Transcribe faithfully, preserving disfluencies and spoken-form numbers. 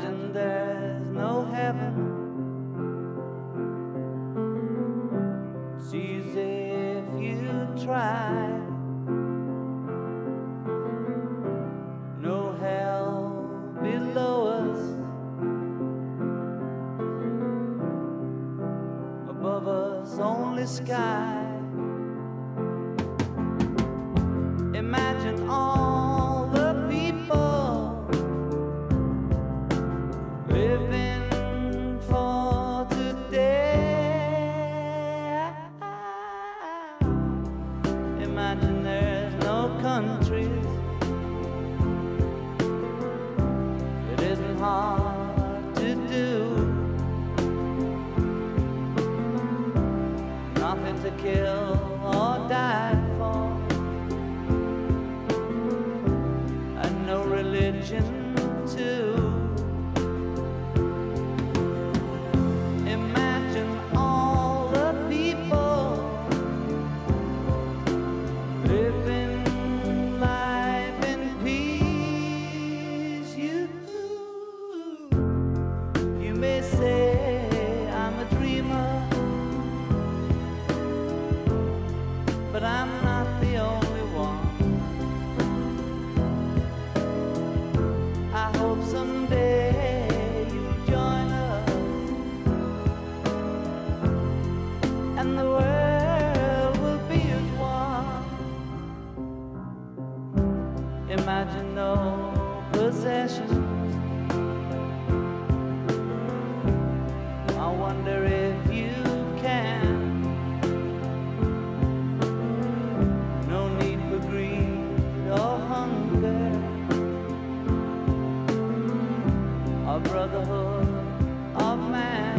Imagine there's no heaven. It's easy if you try. No hell below us, above us only sky. Imagine all the people living for today. Imagine there's no countries. It isn't hard to do. Nothing to kill or die for, and no religion too. Imagine all the people living life in peace. You, you may say I'm a dreamer, but I'm not the only one. I hope someday you'll join us, and the world will be as one. Imagine no possessions. I wonder if you can. No need for greed or hunger, a brotherhood of man.